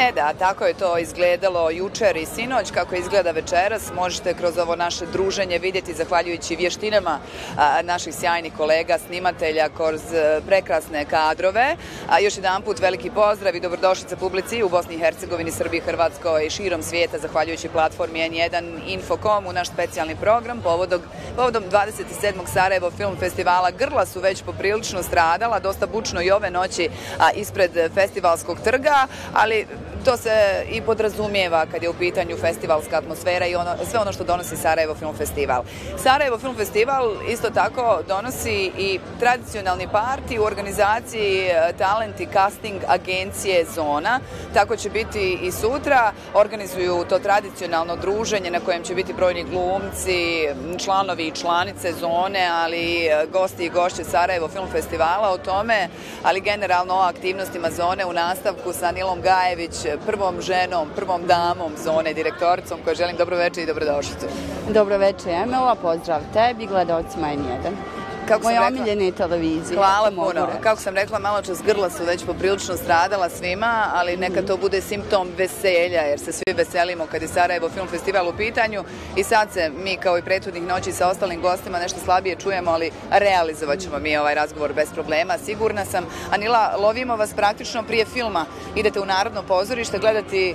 Da, tako je to izgledalo jučer i sinoć, kako izgleda večeras. Možete kroz ovo naše druženje vidjeti, zahvaljujući vještinama naših sjajnih kolega, snimatelja, kroz prekrasne kadrove. Još jedan put veliki pozdrav i dobrodošlica publici u Bosni i Hercegovini, Srbiji, Hrvatskoj i širom svijeta, zahvaljujući platformi N1 Infocom u naš specijalni program povodom 27. Sarajevo Film Festivala. Grla su već poprilično stradala, dosta bučno i ove noći ispred festivalskog trga, ali to se i podrazumijeva kad je u pitanju festivalska atmosfera i sve ono što donosi Sarajevo Film Festival. Sarajevo Film Festival isto tako donosi i tradicionalni parti u organizaciji talent i casting agencije Zona. Tako će biti i sutra. Organizuju to tradicionalno druženje na kojem će biti brojni glumci, članovi i članice Zone, ali gosti i gošće Sarajevo Film Festivala. O tome, ali generalno o aktivnostima Zone u nastavku sa Nilom Gajević, prvom ženom, prvom damom Zone, direktoricom, kojoj želim dobro večer i dobrodošlicu. Dobro večer, Emela, pozdrav tebi, gledalcima N1. Moje omiljene televizije. Hvala puno. Kako sam rekla, malo čas grla su već poprilično stradala svima, ali neka to bude simptom veselja, jer se svi veselimo kad je Sarajevo Film Festival u pitanju i sad se mi, kao i prethodnih noći sa ostalim gostima, nešto slabije čujemo, ali realizovat ćemo mi ovaj razgovor bez problema, sigurna sam. Anila, lovimo vas praktično prije filma. Idete u Narodno pozorište gledati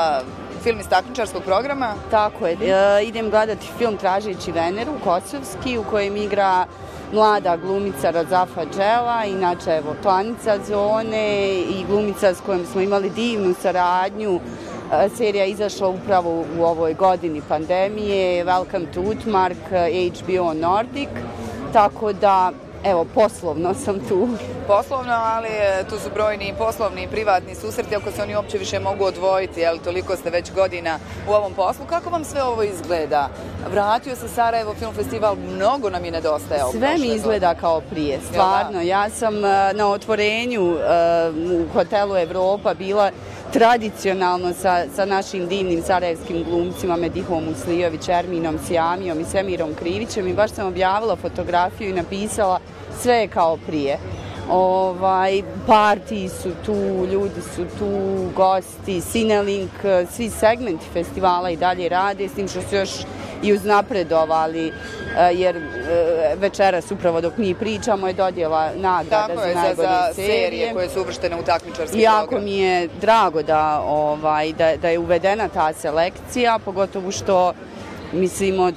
film iz takmičarskog programa? Tako je. Idem gledati film Tražeći Veneru, Kosovski, u kojem igra mlada glumica Razafa Džela, inače evo članica Zone i glumica s kojom smo imali divnu saradnju. Serija je izašla upravo u ovoj godini pandemije, Welcome to Utmark, HBO Nordic, tako da evo, poslovno sam tu. Poslovno, ali tu su brojni poslovni i privatni susreti, ako se oni uopće više mogu odvojiti, jer toliko ste već godina u ovom poslu. Kako vam sve ovo izgleda? Vratio se Sarajevo Film Festival, mnogo nam je nedostajao. Sve mi izgleda kao prije, stvarno. Ja sam na otvorenju u hotelu Evropa bila tradicionalno sa našim divnim sarajevskim glumcima Medihom Muslijović, Erminom Sjamijom i Semirom Krivićem i baš sam objavila fotografiju i napisala sve je kao prije. Partiji su tu, ljudi su tu, gosti, Cinelink, svi segmenti festivala i dalje rade, s tim što su još i uznapredovali, jer večeras upravo dok mi pričamo je dodjela nagrada za najbolje serije koje su uvrštene u takmičarski program. Jako mi je drago da je uvedena ta selekcija, pogotovo što mislim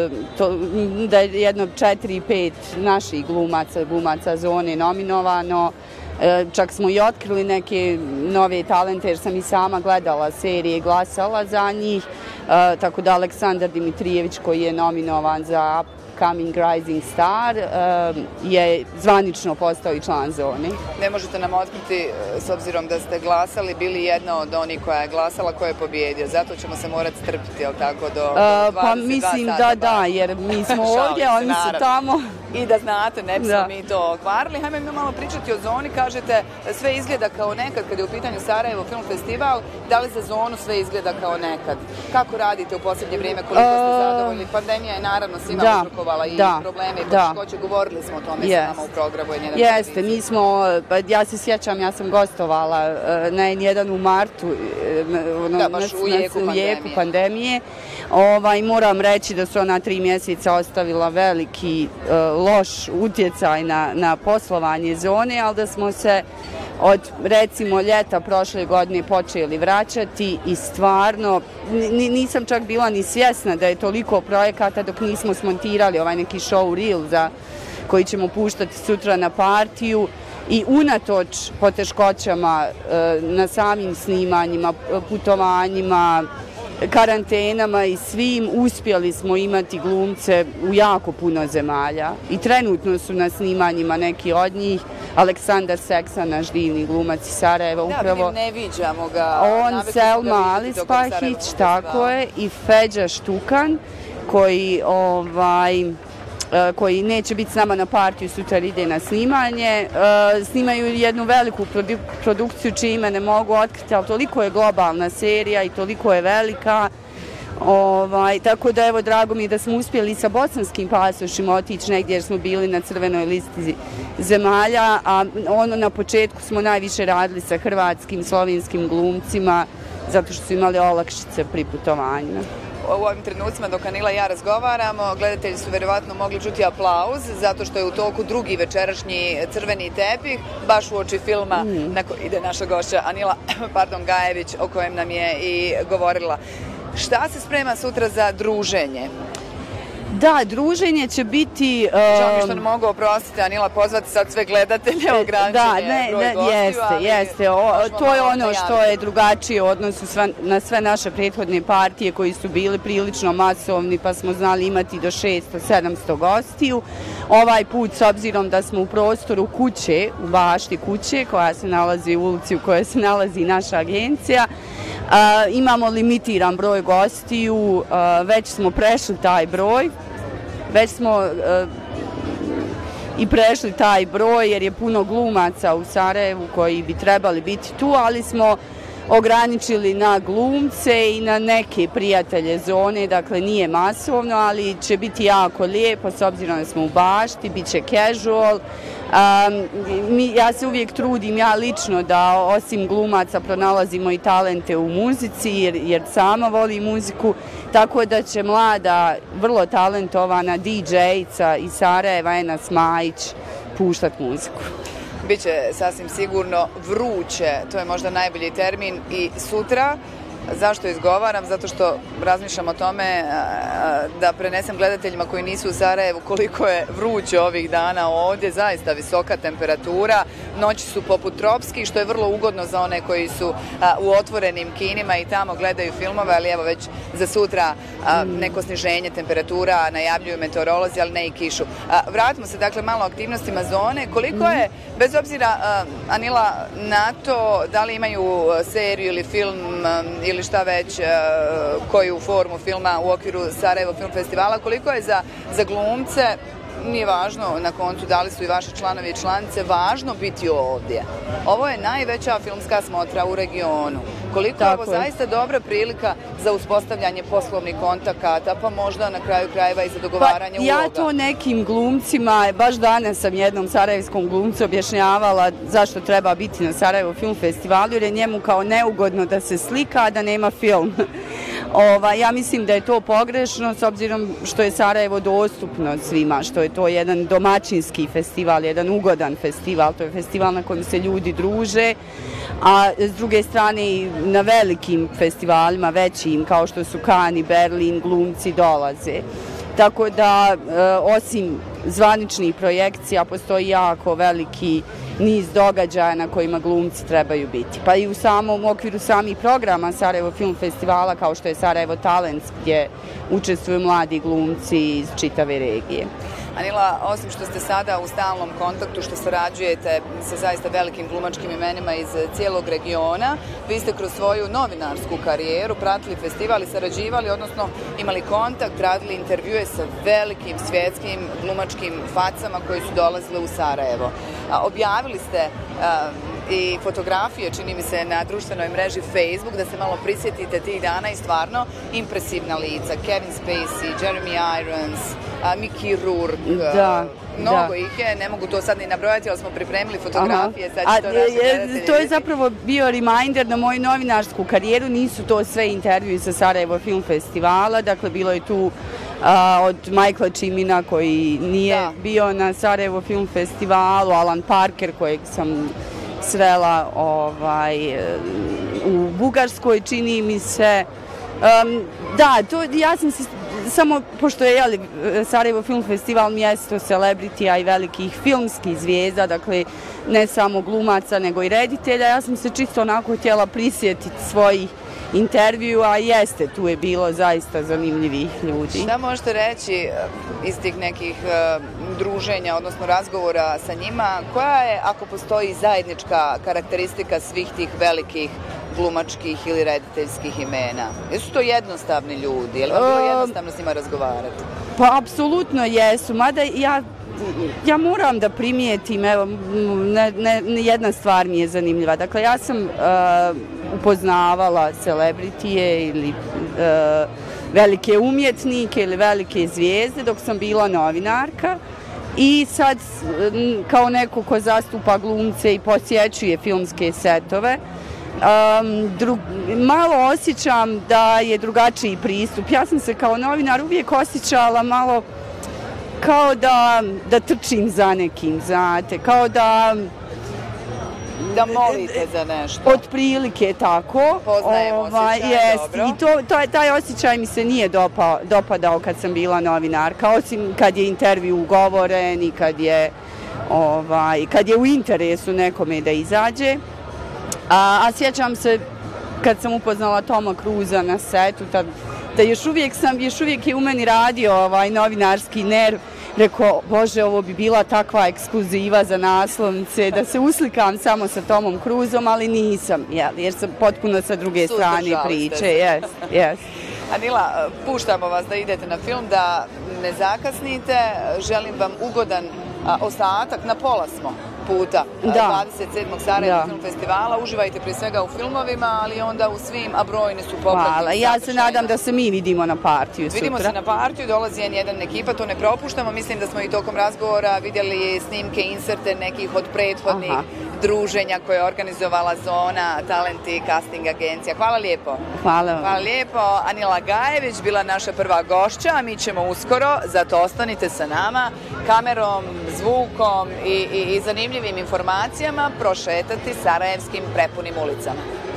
da je jedno 4-5 naših glumaca Zone nominovano. Čak smo i otkrili neke nove talente jer sam i sama gledala serije i glasala za njih. Tako da Aleksandar Dimitrijević, koji je nominovan za Upcoming Rising Star, je zvanično postao i član Zone. Ne možete nam otkriti, s obzirom da ste glasali, bili jedna od onih koja je glasala, koja je pobjedio. Zato ćemo se morati strpiti, jel tako, do 22 sata? Pa mislim da, jer mi smo ovdje, oni su tamo. I da znate, ne bismo mi to kvarili. Hajmo mi malo pričati o Zoni. Kažete, sve izgleda kao nekad kad je u pitanju Sarajevo Film Festival. Da li za Zonu sve izgleda kao nekad? Kako radite u posljednje vrijeme, koliko ste zadovoljni? Pandemija je naravno svima uzrokovala i probleme i poteškoće. Govorili smo o tome sa nama u programu N1. Jeste, mi smo, ja se sjećam, ja sam gostovala na N1 u martu, u jeku pandemije. Moram reći da su ona 3 mjeseca ostavila veliki loš utjecaj na poslovanje Zone, ali da smo se od recimo ljeta prošle godine počeli vraćati i stvarno nisam čak bila ni svjesna da je toliko projekata dok nismo smontirali ovaj neki show reel koji ćemo puštati sutra na partiju. I unatoč poteškoćama na samim snimanjima, putovanjima, karantenama i svim, uspjeli smo imati glumce u jako puno zemalja. I trenutno su na snimanjima neki od njih. Aleksandar Seksa, naš divni glumac iz Sarajeva, upravo. Da, ne viđamo ga. On, Selma Alispahić, tako je, i Feđa Štukan, koji neće biti s nama na partiju, sutra ide na snimanje. Snimaju jednu veliku produkciju čije ime ne mogu otkriti, ali toliko je globalna serija i toliko je velika. Tako da evo, drago mi je da smo uspjeli sa bosanskim pasošima otići negdje jer smo bili na crvenoj listi zemalja, a na početku smo najviše radili sa hrvatskim, slovenskim glumcima zato što su imali olakšice pri putovanjima. U ovim trenucima dok Anila i ja razgovaramo, gledatelji su verovatno mogli čuti aplauz zato što je u toku drugi večerašnji crveni tepih, baš u oči filma na koji ide naša gošća Anila Gajević, o kojem nam je i govorila. Šta se sprema sutra za druženje? Da, druženje će biti... Žao mi što ne mogu, oprostiti, Anila, pozvati sad sve gledatelje, ograničenje broj gostiju. Jeste. To je ono što je drugačije u odnosu na sve naše prethodne partije koji su bili prilično masovni, pa smo znali imati do 600-700 gostiju. Ovaj put, s obzirom da smo u prostoru kuće, u bašti kuće, koja se nalazi u ulici u kojoj se nalazi naša agencija, imamo limitiran broj gostiju, već smo prešli taj broj. Već smo i prešli taj broj jer je puno glumaca u Sarajevu koji bi trebali biti tu, ali smo ograničili na glumce i na neke prijatelje zone, dakle nije masovno, ali će biti jako lijepo s obzirom da smo u bašti, bit će casual. Ja se uvijek trudim, ja lično, da osim glumaca pronalazimo i talente u muzici, jer sama volim muziku, tako da će mlada, vrlo talentovana DJ-ica iz Sarajeva, Ena Smajić, puštati muziku. Biće sasvim sigurno vruće, to je možda najbolji termin i sutra. Zašto izgovaram? Zato što razmišljam o tome da prenesem gledateljima koji nisu u Sarajevu koliko je vruće ovih dana ovdje, zaista visoka temperatura, noći su poput tropskih, što je vrlo ugodno za one koji su u otvorenim kinima i tamo gledaju filmove, ali evo već za sutra neko sniženje temperatura, najavljuju meteorolozi, ali ne i kišu. Vratimo se dakle malo aktivnostima zone. Koliko je, bez obzira, Anila, na to da li imaju seriju ili film ili šta već, koju formu filma u okviru Sarajevo Film Festivala, koliko je za glumce, nije važno na koncu da li su i vaši članovi i članice, važno biti ovdje. Ovo je najveća filmska smotra u regionu. Koliko je ovo zaista dobra prilika za uspostavljanje poslovnih kontakata, pa možda na kraju krajeva i za dogovaranje uloga. Ja to nekim glumcima, baš danas sam jednom sarajevskom glumcu objašnjavala zašto treba biti na Sarajevo Film Festivalu, jer je njemu kao neugodno da se slika, a da nema film. Ja mislim da je to pogrešno, s obzirom što je Sarajevo dostupno svima, što je to jedan domaćinski festival, jedan ugodan festival, to je festival na kojem se ljudi druže, a s druge strane na velikim festivalima, većim, kao što su Cannes i Berlin, glumci dolaze. Tako da, osim zvaničnih projekcija, postoji jako veliki niz događaja na kojima glumci trebaju biti. Pa i u samom okviru samih programa Sarajevo Film Festivala, kao što je Sarajevo Talents, gdje učestvuju mladi glumci iz čitave regije. Anila, osim što ste sada u stalnom kontaktu, što sarađujete sa zaista velikim glumačkim imenima iz cijelog regiona, vi ste kroz svoju novinarsku karijeru pratili festival i sarađivali, odnosno imali kontakt, radili intervjue sa velikim svjetskim glumačkim facama koji su dolazile u Sarajevo. Objavili ste i fotografije, čini mi se, na društvenoj mreži Facebook, da se malo prisjetite tih dana i stvarno impresivna lica. Kevin Spacey, Jeremy Irons, Mickey Rourke, mnogo ih je, ne mogu to sad ni nabrojati, ali smo pripremili fotografije, sad će to naši gledatelji. To je zapravo bio reminder na moju novinarsku karijeru, nisu to sve intervjui sa Sarajevo Film Festivala, dakle bilo je tu od Michaela Cimina koji nije bio na Sarajevo Film Festivalu, Alan Parker kojeg sam srela u Bugarskoj, čini mi se. Da, ja sam se samo, pošto je Sarajevo Film Festival mjesto celebritija i velikih filmskih zvijezda, dakle ne samo glumaca nego i reditelja, ja sam se čisto onako htjela prisjetiti svojih intervju, a jeste, tu je bilo zaista zanimljivih ljudi. Šta možete reći iz tih nekih druženja, odnosno razgovora sa njima, koja je, ako postoji zajednička karakteristika svih tih velikih glumačkih ili rediteljskih imena? Jesu to jednostavni ljudi? Je li vam bilo jednostavno s njima razgovarati? Pa, apsolutno jesu, mada ja moram da primijetim, evo, jedna stvar mi je zanimljiva. Dakle, ja sam upoznavala celebritije ili velike umjetnike ili velike zvijezde dok sam bila novinarka i sad kao neko ko zastupa glumce i posjećuje filmske setove, malo osjećam da je drugačiji pristup. Ja sam se kao novinar uvijek osjećala malo kao da trčim za nekim, znate, kao da molite za nešto. Otprilike tako. Poznajem osjećaj, dobro. I taj osjećaj mi se nije dopadao kad sam bila novinarka, osim kad je intervju ugovoren i kad je u interesu nekome da izađe. A sjećam se kad sam upoznala Toma Cruisa na setu, da još uvijek je u meni radio novinarski nerv. Rekao, Bože, ovo bi bila takva ekskluziva za naslovnice, da se uslikam samo sa Tomom Cruisom, ali nisam, jer sam potpuno sa druge strane priče. Anila, puštamo vas da idete na film, da ne zakasnite. Želim vam ugodan ostatak, na pola smo puta 27. Sarajevog film festivala. Uživajte prije svega u filmovima, ali onda u svim, a brojni su popratni. Hvala, ja se nadam da se mi vidimo na partiju sutra. Vidimo se na partiju, dolazi N1 ekipa, to ne propuštamo. Mislim da smo i tokom razgovora vidjeli snimke, inserte nekih od prethodnih druženja koje je organizovala Zona, Talent i Casting agencija. Hvala lijepo. Hvala lijepo. Anila Gajević bila naša prva gošća, a mi ćemo uskoro, zato ostanite sa nama, kamerom, zvukom i zanimljivim informacijama prošetati sarajevskim prepunim ulicama.